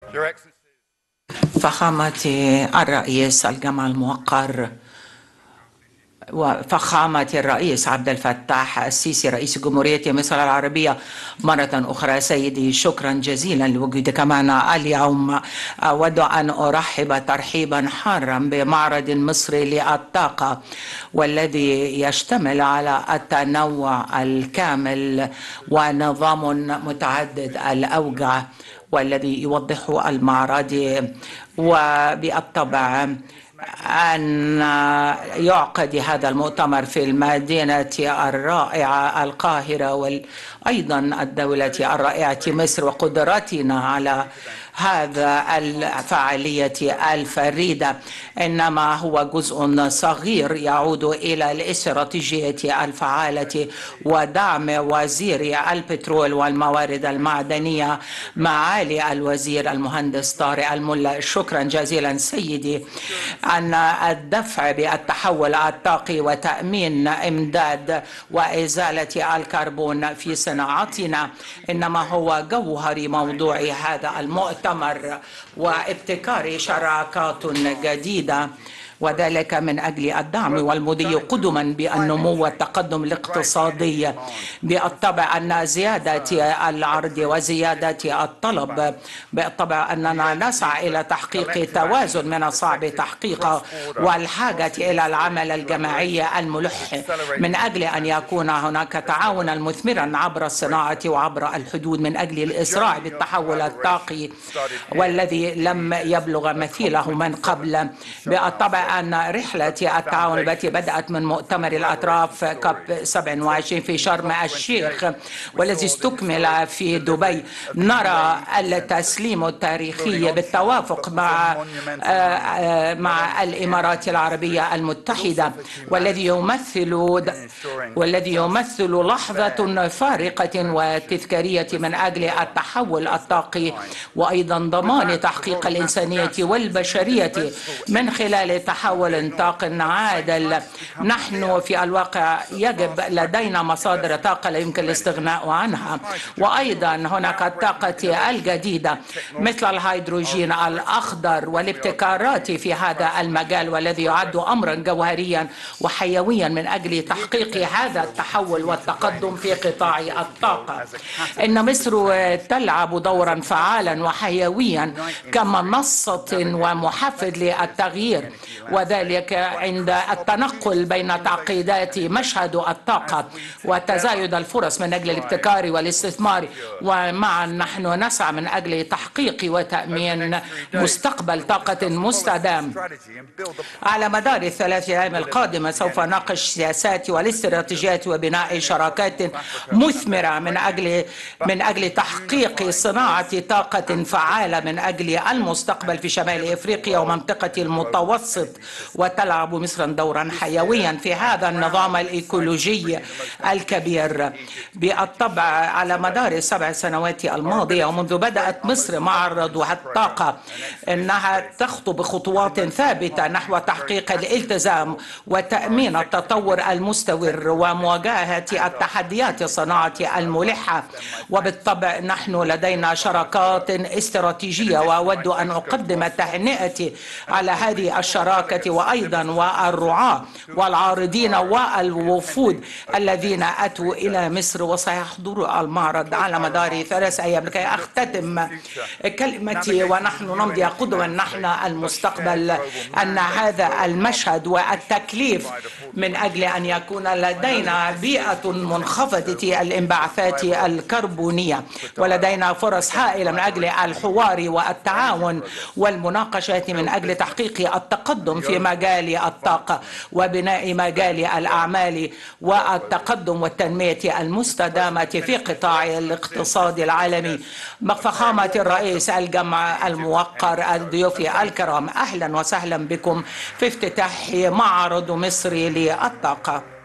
فخامة الرئيس الجمع الموقر وفخامة الرئيس عبد الفتاح السيسي رئيس جمهورية مصر العربية، مرة أخرى سيدي شكرا جزيلا لوجودك معنا اليوم. أود أن أرحب ترحيبا حارا بمعرض مصري للطاقة، والذي يشتمل على التنوع الكامل ونظام متعدد الأوجه، والذي يوضح المعرض وبالطبع أن يعقد هذا المؤتمر في المدينة الرائعة القاهرة، وأيضا الدولة الرائعة مصر، وقدرتنا على هذا الفعالية الفريدة إنما هو جزء صغير يعود إلى الاستراتيجية الفعالة ودعم وزير البترول والموارد المعدنية معالي الوزير المهندس طارق الملا. شكرا جزيلا سيدي. أن الدفع بالتحول الطاقي وتأمين إمداد وإزالة الكربون في صناعتنا إنما هو جوهر موضوع هذا المؤتمر، وابتكار شراكات جديدة، وذلك من أجل الدعم والمضي قدما بالنمو والتقدم الاقتصادي. بالطبع أن زيادة العرض وزيادة الطلب، بالطبع أننا نسعى إلى تحقيق توازن من الصعب تحقيقه، والحاجة إلى العمل الجماعي الملح من أجل أن يكون هناك تعاونا مثمرا عبر الصناعة وعبر الحدود من أجل الإسراع بالتحول الطاقي والذي لم يبلغ مثيله من قبل. بالطبع أن رحلة التعاون التي بدأت من مؤتمر الأطراف كاب 27 في شرم الشيخ والذي استكمل في دبي، نرى التسليم التاريخي بالتوافق مع الإمارات العربية المتحدة، والذي يمثل لحظة فارقة وتذكارية من أجل التحول الطاقي، وأيضا ضمان تحقيق الإنسانية والبشرية من خلال تحول طاق عادل. نحن في الواقع يجب لدينا مصادر طاقة لا يمكن الاستغناء عنها، وأيضا هناك الطاقة الجديدة مثل الهيدروجين الأخضر والابتكارات في هذا المجال، والذي يعد أمرا جوهريا وحيويا من أجل تحقيق هذا التحول والتقدم في قطاع الطاقة. إن مصر تلعب دورا فعالا وحيويا كمنصة ومحفز للتغيير، وذلك عند التنقل بين تعقيدات مشهد الطاقة وتزايد الفرص من أجل الابتكار والاستثمار. ومعا نحن نسعى من أجل تحقيق وتأمين مستقبل طاقة مستدام. على مدار الثلاث أيام القادمة سوف نناقش السياسات والاستراتيجيات وبناء شراكات مثمرة من أجل تحقيق صناعة طاقة فعالة من أجل المستقبل في شمال إفريقيا ومنطقة المتوسط. وتلعب مصر دورا حيويا في هذا النظام الإيكولوجي الكبير. بالطبع على مدار السبع سنوات الماضية ومنذ بدأت مصر معرض الطاقة إنها تخطو بخطوات ثابتة نحو تحقيق الالتزام وتأمين التطور المستمر ومواجهة التحديات الصناعة الملحة. وبالطبع نحن لدينا شراكات استراتيجية، وأود أن أقدم تهنئتي على هذه الشراكة وأيضا والرعاة والعارضين والوفود الذين أتوا إلى مصر وسيحضروا المعرض على مدار 3 أيام. لكي أختتم كلمتي ونحن نمضي قدما نحن المستقبل، أن هذا المشهد والتكليف من أجل أن يكون لدينا بيئة منخفضة الانبعاثات الكربونية، ولدينا فرص هائلة من أجل الحوار والتعاون والمناقشات من أجل تحقيق التقدم في مجال الطاقة وبناء مجال الأعمال والتقدم والتنمية المستدامة في قطاع الاقتصاد العالمي. فخامة الرئيس الجمع الموقر، الضيوف الكرام، أهلا وسهلا بكم في افتتاح معرض مصري للطاقة.